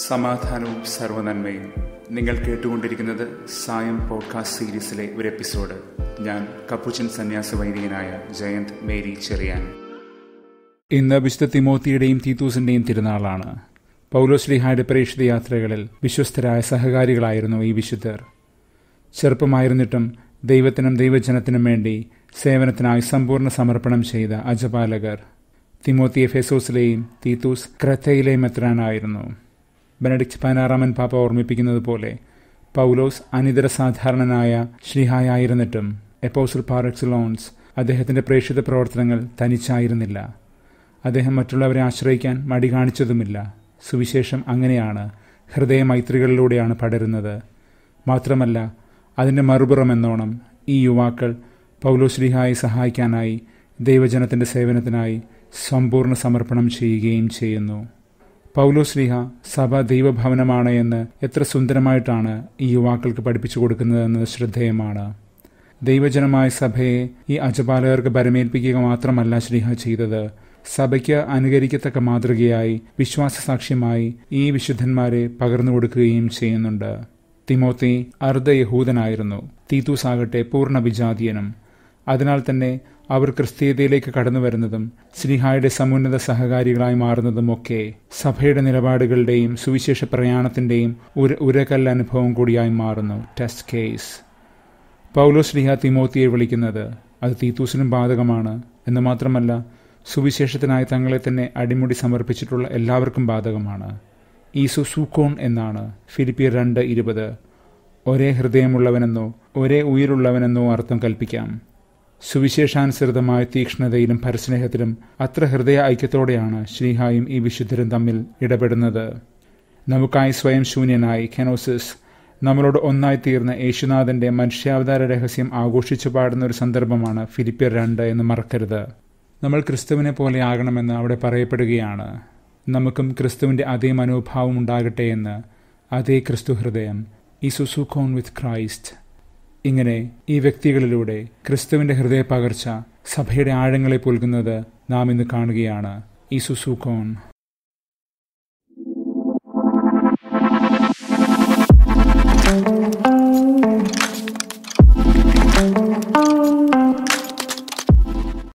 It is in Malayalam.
സമാധാനവും സർവ്വനന്മയും. നിങ്ങൾ കേട്ടുകൊണ്ടിരിക്കുന്നത് സായം പോഡ്കാസ്റ്റ് സീരീസിലെ ഒരു എപ്പിസോഡ്. ഞാൻ കപ്പുച്ചൻ സന്യാസ വൈദികനായ ജയന്ത് മേരി ചെറിയാൻ. ഇന്ന് വിശുദ്ധ തിമോത്തിയുടെയും തീത്തൂസിന്റെയും തിരുനാളാണ്. പൗലോസ്ലീഹായുടെ പ്രേക്ഷിത യാത്രകളിൽ വിശ്വസ്തരായ സഹകാരികളായിരുന്നു ഈ വിശുദ്ധർ. ചെറുപ്പമായിരുന്നിട്ടും ദൈവത്തിനും ദൈവജനത്തിനും വേണ്ടി സേവനത്തിനായി സമ്പൂർണ്ണ സമർപ്പണം ചെയ്ത അജപാലകർ. തിമോത്തി എഫേസോസിലെയും തീത്തൂസ് ക്രത്തയിലെയും മെത്രാനായിരുന്നു. ബെനഡിക്ട് 16 പാപ്പ ഓർമ്മിപ്പിക്കുന്നത് പോലെ പൗലോസ് അനിതര സാധാരണനായ ശ്ലീഹായായിരുന്നിട്ടും എപ്പോസ്റ്റൽ പാർ എക്സലൻസ് അദ്ദേഹത്തിന്റെ പ്രേക്ഷിത പ്രവർത്തനങ്ങൾ തനിച്ചായിരുന്നില്ല. അദ്ദേഹം മറ്റുള്ളവരെ ആശ്രയിക്കാൻ മടി കാണിച്ചതുമില്ല. സുവിശേഷം അങ്ങനെയാണ്, ഹൃദയമൈത്രികളിലൂടെയാണ് പടരുന്നത്. മാത്രമല്ല, അതിൻ്റെ മറുപുറമെന്നോണം ഈ യുവാക്കൾ പൗലോസ്ലീഹായെ സഹായിക്കാനായി ദൈവജനത്തിൻ്റെ സേവനത്തിനായി സമ്പൂർണ്ണ സമർപ്പണം ചെയ്യുകയും ചെയ്യുന്നു. പൗലോസ്ലീഹ സഭ ദൈവഭവനമാണ് എന്ന് എത്ര സുന്ദരമായിട്ടാണ് ഈ യുവാക്കൾക്ക് പഠിപ്പിച്ചു കൊടുക്കുന്നതെന്നത് ശ്രദ്ധേയമാണ്. ദൈവജനമായ സഭയെ ഈ അജപാലകർക്ക് ബരമേൽപ്പിക്കുക മാത്രമല്ല ശ്ലീഹ ചെയ്തത്, സഭയ്ക്ക് അനുകരിക്കത്തക്ക മാതൃകയായി വിശ്വാസസാക്ഷ്യമായി ഈ വിശുദ്ധന്മാരെ പകർന്നു കൊടുക്കുകയും ചെയ്യുന്നുണ്ട്. തിമോത്തി അർദ്ധ യഹൂദനായിരുന്നു, തീത്തൂസ് ആകട്ടെ പൂർണ്ണ വിജാതീയനും. അതിനാൽ തന്നെ അവർ ക്രിസ്തീയതയിലേക്ക് കടന്നു വരുന്നതും ശ്ലീഹായുടെ സമുന്നത സഹകാരികളായി മാറുന്നതും ഒക്കെ സഭയുടെ നിലപാടുകളുടെയും സുവിശേഷ പ്രയാണത്തിൻ്റെയും ഒരു ഉരകല്ല് അനുഭവം കൂടിയായി മാറുന്നു. Test case. പൗലോസ് ശ്ലീഹ തിമോത്തിയെ വിളിക്കുന്നത് അത് തീത്തൂസിനും ബാധകമാണ് എന്ന് മാത്രമല്ല, സുവിശേഷത്തിനായി തങ്ങളെ തന്നെ അടിമുടി സമർപ്പിച്ചിട്ടുള്ള എല്ലാവർക്കും ബാധകമാണ്. ഈസുസൂക്കോൺ എന്നാണ് ഫിലിപ്പിയർ 2:20 ഒരേ ഹൃദയമുള്ളവനെന്നോ ഒരേ ഉயிருള്ളവനെന്നോ അർത്ഥം കൽപ്പിക്കാം. സുവിശേഷാനുസൃതമായ തീക്ഷ്ണതയിലും പരസ്നേഹത്തിലും അത്ര ഹൃദയ ഐക്യത്തോടെയാണ് ശ്ലീഹായും ഈ വിശുദ്ധരും തമ്മിൽ ഇടപെടുന്നത്. നമുക്കായി സ്വയം ശൂന്യനായി കെനോസിസ് നമ്മളോട് ഒന്നായിത്തീർന്ന യേശുനാഥന്റെ മനുഷ്യാവതാര രഹസ്യം ആഘോഷിച്ചു പാടുന്ന ഒരു സന്ദർഭമാണ് ഫിലിപ്പിയർ 2 എന്ന് മറക്കരുത്. നമ്മൾ ക്രിസ്തുവിനെ പോലെ ആകണമെന്ന് അവിടെ പറയപ്പെടുകയാണ്. നമുക്കും ക്രിസ്തുവിൻ്റെ അതേ മനോഭാവം ഉണ്ടാകട്ടെ എന്ന്, അതേ ക്രിസ്തു ഹൃദയം, ഈസുസൂക്കോൺ വിത്ത് ക്രൈസ്റ്റ്. ഇങ്ങനെ ഈ വ്യക്തികളിലൂടെ ക്രിസ്തുവിൻ്റെ ഹൃദയ പകർച്ച സഭയുടെ ആഴങ്ങളെ പുൽകുന്നത് നാം ഇന്ന് കാണുകയാണ്. ഈസുസൂക്കോൺ.